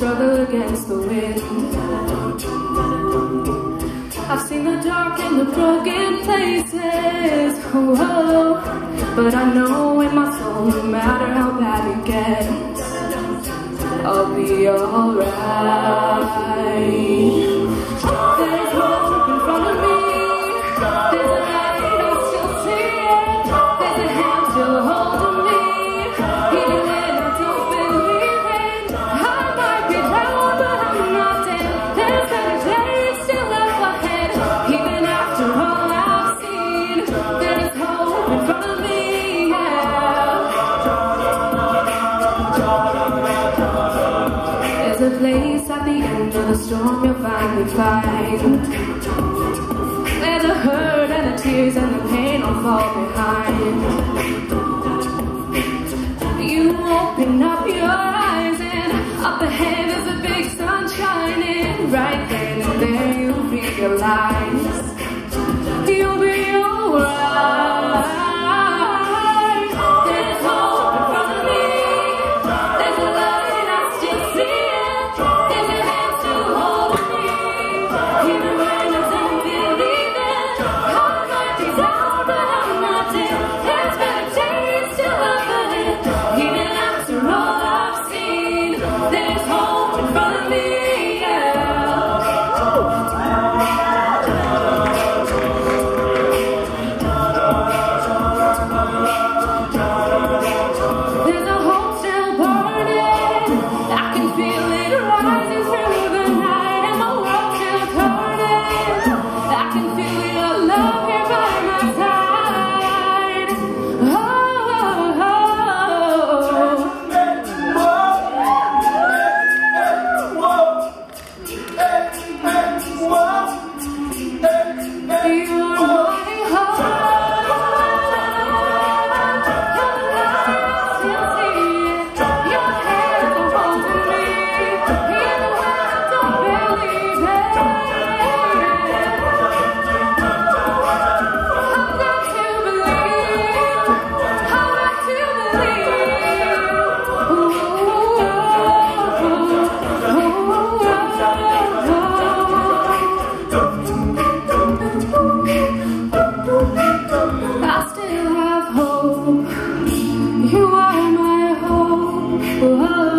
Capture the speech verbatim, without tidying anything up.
struggle against the wind. I've seen the dark and the broken places, whoa, but I know in my soul, no matter how bad it gets, I'll be alright. There's hope in front of me, there's a light, I still see it, there's a hand still holding me, even when I don't believe it. I might be down, but I'm not dead. There's better days still up ahead, even after all I've seen. There's hope in front of me, yeah. There's a place at the end of the storm you'll finally find. Where the hurt and the tears and the pain all fall behind. You open up your eyes and up ahead there's a big sun shining. Right then and there you realize you'll be alright. There's hope in front of me, there's a light, I still see it, there's a hand still holding me, even when I don't believe it. I might be down, but I'm not dead. There's better days still up ahead, even after all I've seen. There's hope in front of me, yeah. There's a hope still burning, I can feel it rising through the night, and my world still turning. I can feel your love here by my side. Oh, oh, you're my hope. Still see it. Your hands are holding me, even when I don't believe it. I've got to believe. I've got to believe. Ooh, I still have hope. You are my hope. Whoa.